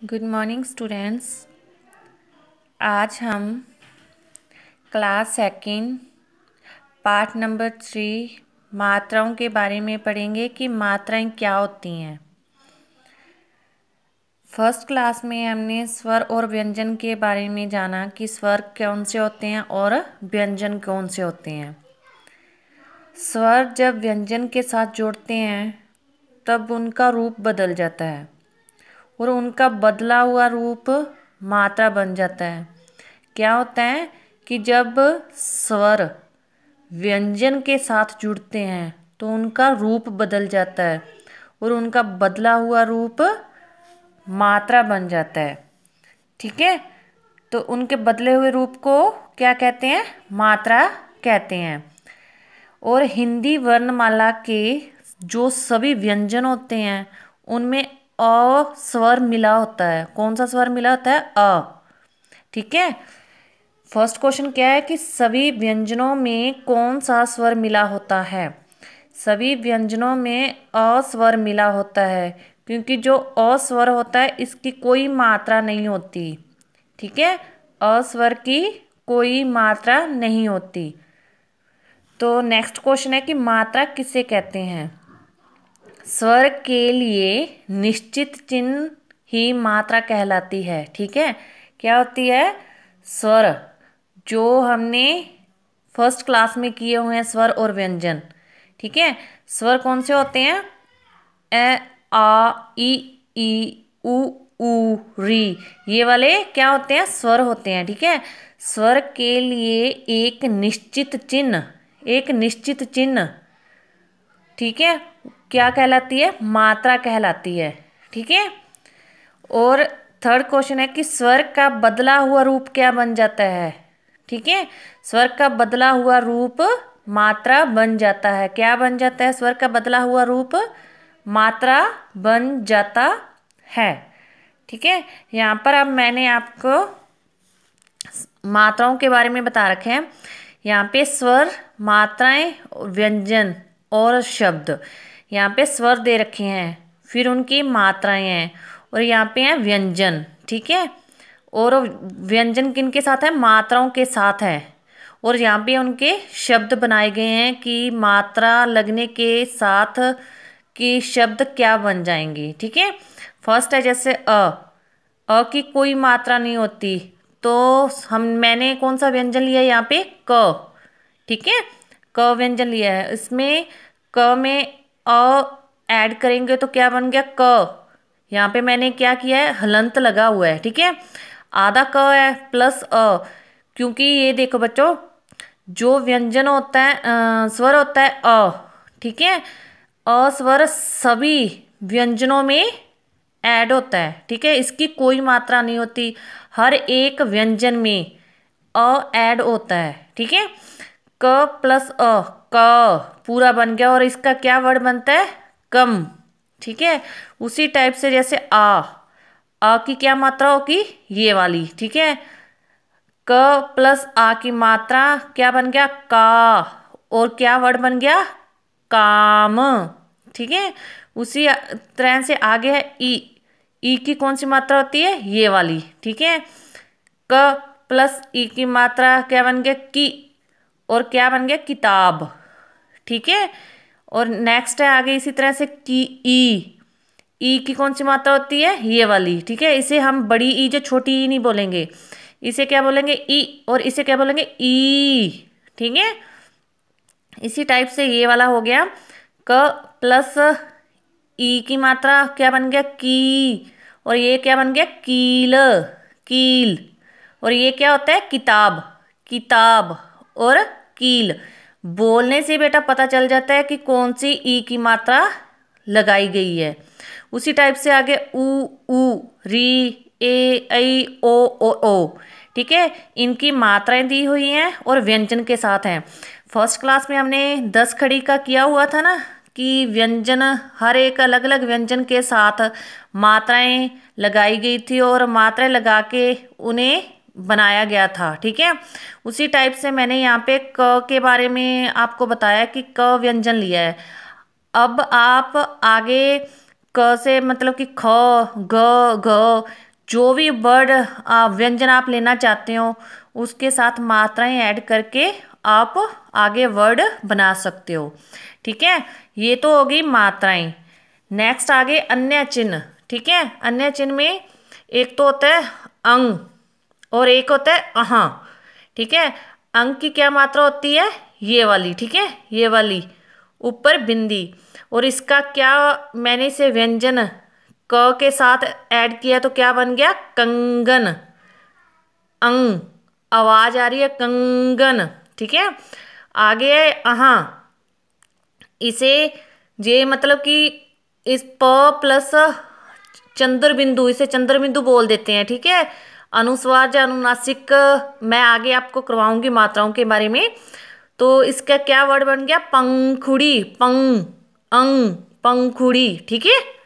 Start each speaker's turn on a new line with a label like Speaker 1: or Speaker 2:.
Speaker 1: Good morning students. आज हम class second part number 3 मात्राओं के बारे में पढ़ेंगे कि मात्राएं क्या होती हैं। फर्स्ट क्लास में हमने स्वर और व्यंजन के बारे में जाना कि स्वर कौन से होते हैं और व्यंजन कौन से होते हैं। स्वर जब व्यंजन के साथ जोड़ते हैं तब उनका रूप बदल जाता है और उनका बदला हुआ रूप मात्रा बन जाता है। क्या होता है कि जब स्वर व्यंजन के साथ जुड़ते हैं तो उनका रूप बदल जाता है और उनका बदला हुआ रूप मात्रा बन जाता है। ठीक है, तो उनके बदले हुए रूप को क्या कहते हैं? मात्रा कहते हैं। और हिंदी वर्णमाला के जो सभी व्यंजन होते हैं उनमें अ स्वर मिला होता है। कौन सा स्वर मिला होता है? अ। ठीक है, फर्स्ट क्वेश्चन क्या है कि सभी व्यंजनों में कौन सा स्वर मिला होता है? सभी व्यंजनों में अ स्वर मिला होता है क्योंकि जो अ स्वर होता है इसकी कोई मात्रा नहीं होती। ठीक है, अ स्वर की कोई मात्रा नहीं होती। तो नेक्स्ट क्वेश्चन है कि मात्रा किसे कहते हैं? स्वर के लिए निश्चित चिन्ह ही मात्रा कहलाती है। ठीक है, क्या होती है? स्वर जो हमने फर्स्ट क्लास में किए हुए हैं, स्वर और व्यंजन। ठीक है, स्वर कौन से होते हैं? ए, आ, ई, उ, री, ये वाले क्या होते हैं? स्वर होते हैं। ठीक है, स्वर के लिए एक निश्चित चिन्ह ठीक है क्या कहलाती है? मात्रा कहलाती है। ठीक है, और थर्ड क्वेश्चन है कि स्वर का बदला हुआ रूप क्या बन जाता है? ठीक है, स्वर का बदला हुआ रूप मात्रा बन जाता है। क्या बन जाता है? स्वर का बदला हुआ रूप मात्रा बन जाता है। ठीक है, यहाँ पर अब मैंने आपको मात्राओं के बारे में बता रखे हैं। यहाँ पे स्वर, मात्राएं, व्यंजन और शब्द। यहाँ पे स्वर दे रखे हैं, फिर उनकी मात्राएं हैं और यहाँ पे हैं व्यंजन। ठीक है, और व्यंजन किन के साथ है? मात्राओं के साथ है। और यहाँ पे उनके शब्द बनाए गए हैं कि मात्रा लगने के साथ कि शब्द क्या बन जाएंगे। ठीक है, फर्स्ट है जैसे अ की कोई मात्रा नहीं होती तो मैंने कौन सा व्यंजन लिया है? यहाँ पे क। ठीक है, क व्यंजन लिया है। इसमें क में अ ऐड करेंगे तो क्या बन गया? क। यहाँ पे मैंने क्या किया है? हलंत लगा हुआ है। ठीक है, आधा क है प्लस अ, क्योंकि ये देखो बच्चों, जो व्यंजन होता है स्वर होता है अ। ठीक है, अ स्वर सभी व्यंजनों में ऐड होता है। ठीक है, इसकी कोई मात्रा नहीं होती, हर एक व्यंजन में अ ऐड होता है। ठीक है, क प्लस अ, क पूरा बन गया और इसका क्या वर्ड बनता है? कम। ठीक है, उसी टाइप से जैसे आ की क्या मात्रा होगी? ये वाली। ठीक है, क प्लस आ की मात्रा क्या बन गया? का, और क्या वर्ड बन गया? काम। ठीक है, उसी तरह से आगे है ई की कौन सी मात्रा होती है? ये वाली। ठीक है, क प्लस ई की मात्रा क्या बन गया? की, और क्या बन गया? किताब। ठीक है, और नेक्स्ट है आगे इसी तरह से की ई की कौन सी मात्रा होती है? ये वाली। ठीक है, इसे हम बड़ी ई, जो छोटी ई नहीं बोलेंगे, इसे क्या बोलेंगे? ई, और इसे क्या बोलेंगे? ई। ठीक है, इसी टाइप से ये वाला हो गया क प्लस ई की मात्रा क्या बन गया? की, और ये क्या बन गया? कील, कील। और ये क्या होता है? किताब, किताब और कील। बोलने से बेटा पता चल जाता है कि कौन सी ई की मात्रा लगाई गई है। उसी टाइप से आगे ऊ, री, ए, ऐ, ओ। ठीक है, इनकी मात्राएं दी हुई हैं और व्यंजन के साथ हैं। फर्स्ट क्लास में हमने 10 खड़ी का किया हुआ था ना कि व्यंजन, हर एक अलग अलग व्यंजन के साथ मात्राएं लगाई गई थी और मात्राएं लगा के उन्हें बनाया गया था। ठीक है, उसी टाइप से मैंने यहाँ पे क के बारे में आपको बताया कि क व्यंजन लिया है। अब आप आगे क से मतलब कि ख, ग, घ, जो भी वर्ड व्यंजन आप लेना चाहते हो उसके साथ मात्राएं ऐड करके आप आगे वर्ड बना सकते हो। ठीक है, ये तो होगी मात्राएं। नेक्स्ट आगे अन्य चिन्ह। ठीक है, अन्य चिन्ह में एक तो होता है अंग और एक होता है अहाँ। ठीक है, अंग की क्या मात्रा होती है, ये वाली। ठीक है, ये वाली ऊपर बिंदी। और इसका क्या, मैंने इसे व्यंजन क के साथ ऐड किया तो क्या बन गया, कंगन। अंग, आवाज आ रही है कंगन। ठीक है, आगे है अहाँ। इसे जे मतलब कि इस प प्लस चंद्र बिंदु, इसे चंद्र बिंदु बोल देते हैं। ठीक है, अनुस्वार या अनुनासिक मैं आगे आपको करवाऊंगी मात्राओं के बारे में। तो इसका क्या वर्ड बन गया, पंखुड़ी। पंग, अंग, पंखुड़ी। ठीक है।